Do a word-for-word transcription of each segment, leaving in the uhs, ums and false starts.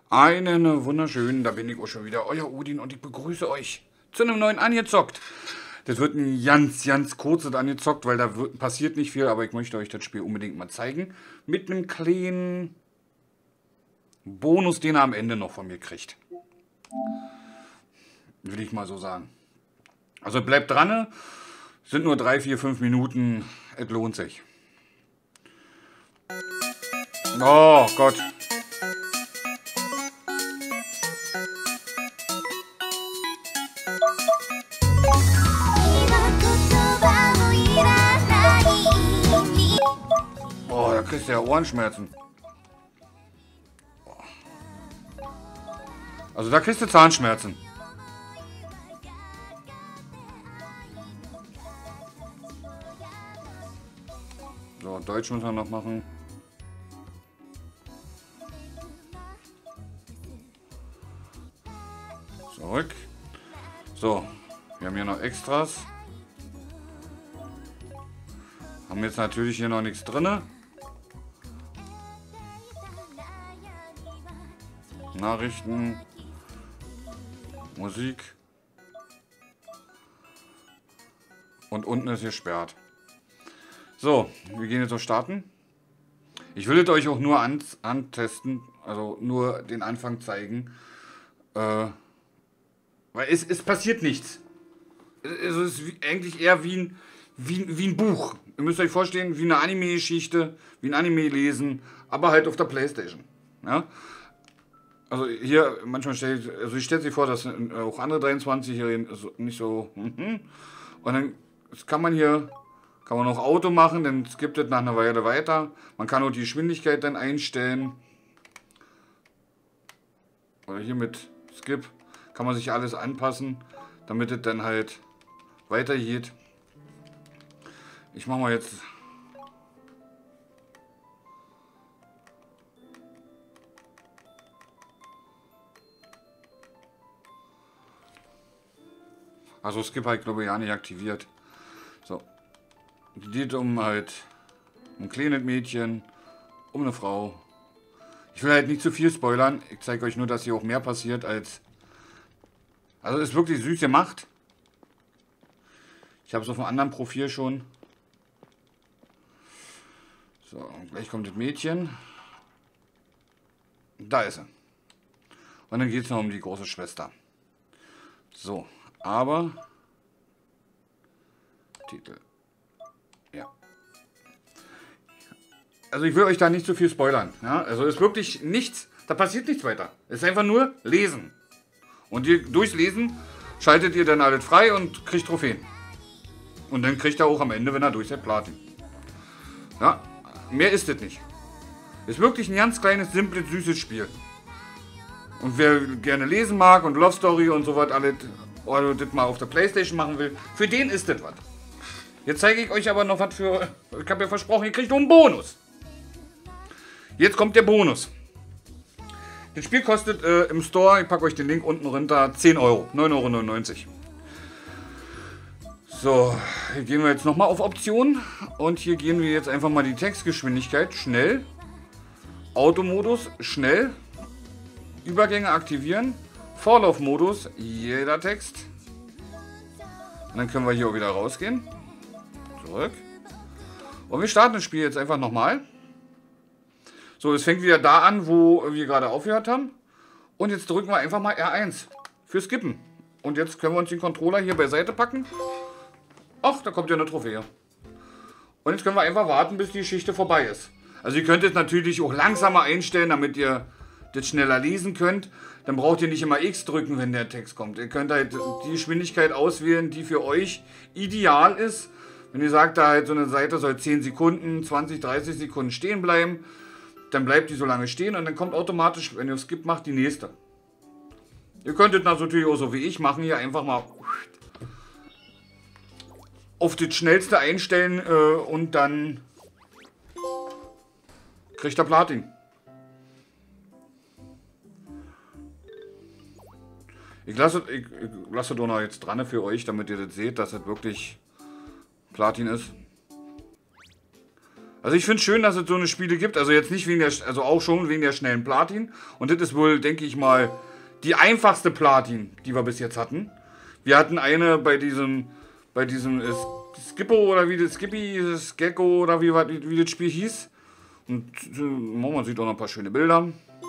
Einen wunderschönen, da bin ich auch schon wieder, euer Odin und ich begrüße euch zu einem neuen Angezockt. Das wird ein ganz, ganz kurzes Angezockt, weil da wird, passiert nicht viel, aber ich möchte euch das Spiel unbedingt mal zeigen. Mit einem kleinen Bonus, den er am Ende noch von mir kriegt. Will ich mal so sagen. Also bleibt dran, sind nur drei, vier, fünf Minuten, es lohnt sich. Oh Gott. Oh, da kriegst du ja Ohrenschmerzen. Also da kriegst du Zahnschmerzen. So, Deutsch müssen wir noch machen. Zurück. So, wir haben hier noch Extras. Haben jetzt natürlich hier noch nichts drin. Nachrichten. Musik. Und unten ist gesperrt. So, wir gehen jetzt auf Starten. Ich will es euch auch nur an, antesten, also nur den Anfang zeigen. Äh, weil es, es passiert nichts. Also es ist eigentlich eher wie ein, wie, wie ein Buch. Ihr müsst euch vorstellen, wie eine Anime-Geschichte, wie ein Anime lesen, aber halt auf der Playstation. Ja? Also hier, manchmal stelle ich, also ich stelle sich vor, dass auch andere dreiundzwanzigjährige nicht so, und dann kann man hier, kann man noch Auto machen, dann skippt es nach einer Weile weiter. Man kann auch die Geschwindigkeit dann einstellen. Oder hier mit Skip kann man sich alles anpassen, damit es dann halt weitergeht. Ich mache mal jetzt... Also Skip halt, glaube ich, ja nicht aktiviert. So. Es geht um halt ein kleines Mädchen, um eine Frau. Ich will halt nicht zu viel spoilern. Ich zeige euch nur, dass hier auch mehr passiert als... Also ist wirklich süß gemacht. Ich habe es auf einem anderen Profil schon. So, gleich kommt das Mädchen. Da ist sie. Und dann geht es noch um die große Schwester. So, aber... Titel. Ja. Also ich will euch da nicht zu viel spoilern. Ja? Also ist wirklich nichts, da passiert nichts weiter. Es ist einfach nur lesen. Und ihr, durchs Lesen schaltet ihr dann alles frei und kriegt Trophäen. Und dann kriegt er auch am Ende, wenn er durch seid, Platin. Ja, mehr ist es nicht. Ist wirklich ein ganz kleines, simples, süßes Spiel. Und wer gerne lesen mag und Love Story und so was alles, oder das mal auf der Playstation machen will, für den ist das was. Jetzt zeige ich euch aber noch was für... Ich habe ja versprochen, ihr kriegt noch einen Bonus. Jetzt kommt der Bonus. Das Spiel kostet äh, im Store, ich packe euch den Link unten runter, zehn Euro. neun Euro neunundneunzig. So, hier gehen wir jetzt nochmal auf Optionen. Und hier gehen wir jetzt einfach mal die Textgeschwindigkeit. Schnell. Automodus. Schnell. Übergänge aktivieren. Vorlaufmodus. Jeder Text. Und dann können wir hier auch wieder rausgehen. Zurück. Und wir starten das Spiel jetzt einfach nochmal. So, es fängt wieder da an, wo wir gerade aufgehört haben. Und jetzt drücken wir einfach mal R eins für Skippen. Und jetzt können wir uns den Controller hier beiseite packen. Ach, da kommt ja eine Trophäe. Und jetzt können wir einfach warten, bis die Geschichte vorbei ist. Also ihr könnt es natürlich auch langsamer einstellen, damit ihr das schneller lesen könnt. Dann braucht ihr nicht immer X drücken, wenn der Text kommt. Ihr könnt halt die Geschwindigkeit auswählen, die für euch ideal ist. Wenn ihr sagt, da halt so eine Seite soll zehn Sekunden, zwanzig, dreißig Sekunden stehen bleiben, dann bleibt die so lange stehen und dann kommt automatisch, wenn ihr Skip macht, die nächste. Ihr könntet das natürlich auch so wie ich machen, hier einfach mal auf das Schnellste einstellen äh, und dann kriegt ihr Platin. Ich lasse, ich, ich lasse doch noch jetzt dran für euch, damit ihr das seht, dass das wirklich Platin ist. Also ich finde es schön, dass es so eine Spiele gibt. Also jetzt nicht wegen der, also auch schon wegen der schnellen Platin. Und das ist wohl, denke ich mal, die einfachste Platin, die wir bis jetzt hatten. Wir hatten eine bei diesem, bei diesem äh, Skippo oder wie das Skippy, das Gecko oder wie, wie, wie das Spiel hieß. Und äh, man sieht auch noch ein paar schöne Bilder.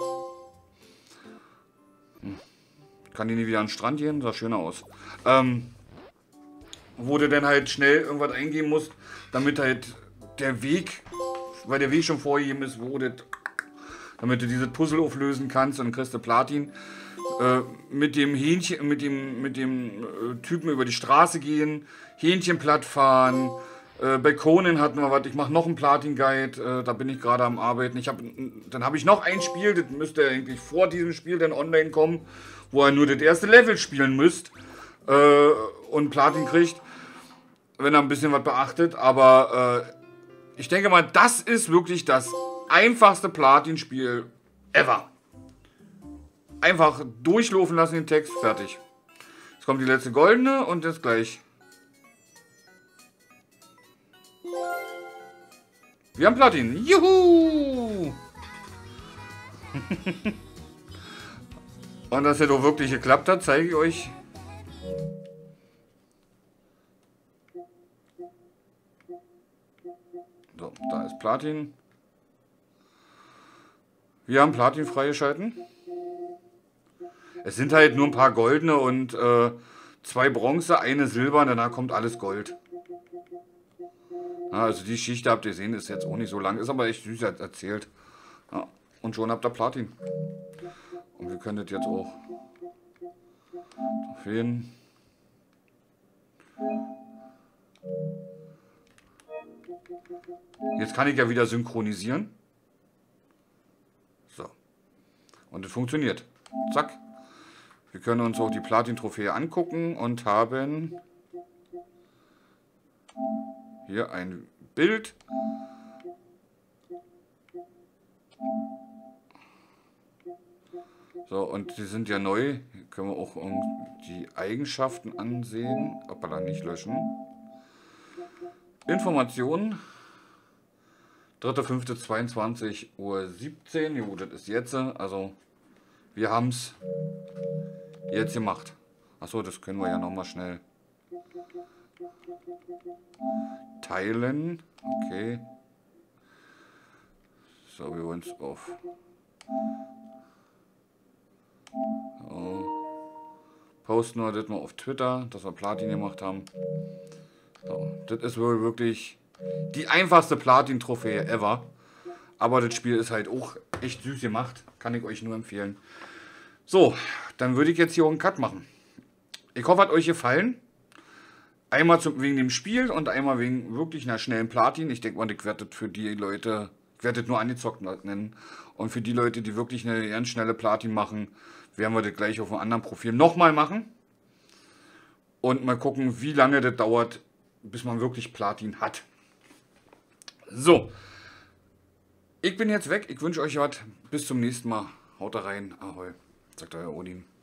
Hm. Kann die nie wieder an den Strand gehen? Sah schöner aus. Ähm, wo du dann halt schnell irgendwas eingeben musst, damit halt der Weg, weil der Weg schon vorgegeben ist, wo das, damit du dieses Puzzle auflösen kannst und dann kriegst du Platin. Äh, mit dem Hähnchen, mit dem, mit dem äh, Typen über die Straße gehen, Hähnchen platt fahren. Äh, bei Conan hatten wir was, ich mache noch einen Platin-Guide, äh, da bin ich gerade am Arbeiten. Ich hab, dann habe ich noch ein Spiel, das müsste eigentlich vor diesem Spiel dann online kommen, wo ihr nur das erste Level spielen müsst äh, und Platin kriegt, wenn ihr ein bisschen was beachtet. Aber äh, ich denke mal, das ist wirklich das einfachste Platin-Spiel ever. Einfach durchlaufen lassen den Text, fertig. Jetzt kommt die letzte goldene und jetzt gleich. Wir haben Platin. Juhu! Und dass es doch wirklich geklappt hat, zeige ich euch. So, da ist Platin. Wir haben Platin freigeschalten. Es sind halt nur ein paar goldene und äh, zwei Bronze, eine Silber und danach kommt alles Gold. Ja, also die Geschichte habt ihr gesehen, ist jetzt auch nicht so lang, ist aber echt süß erzählt. Ja, und schon habt ihr Platin. Und wir können das jetzt auch fehlen. Jetzt kann ich ja wieder synchronisieren. So. Und es funktioniert. Zack. Wir können uns auch die Platin-Trophäe angucken und haben hier ein Bild. So, und die sind ja neu. Hier können wir auch die Eigenschaften ansehen. Aber nicht löschen. Informationen. dritter fünfter zweiundzwanzig Uhr siebzehn. Jo, das ist jetzt. Also, wir haben es jetzt gemacht. Achso, das können wir ja nochmal schnell teilen. Okay. So, wir wollen es auf. So. Posten wir das mal auf Twitter, dass wir Platin gemacht haben. So, das ist wohl wirklich die einfachste Platin-Trophäe ever. Aber das Spiel ist halt auch echt süß gemacht. Kann ich euch nur empfehlen. So, dann würde ich jetzt hier auch einen Cut machen. Ich hoffe, hat euch gefallen. Einmal zum, wegen dem Spiel und einmal wegen wirklich einer schnellen Platin. Ich denke mal, ich werde das für die Leute, ich werde das nur angezockt nennen. Und für die Leute, die wirklich eine ganz schnelle Platin machen, werden wir das gleich auf einem anderen Profil nochmal machen. Und mal gucken, wie lange das dauert, bis man wirklich Platin hat. So. Ich bin jetzt weg. Ich wünsche euch was. Bis zum nächsten Mal. Haut rein. Ahoi. Sagt euer Odin.